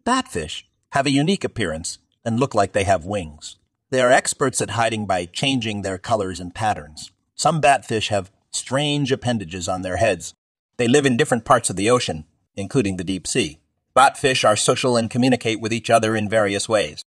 Batfish have a unique appearance and look like they have wings. They are experts at hiding by changing their colors and patterns. Some batfish have strange appendages on their heads. They live in different parts of the ocean, including the deep sea. Batfish are social and communicate with each other in various ways.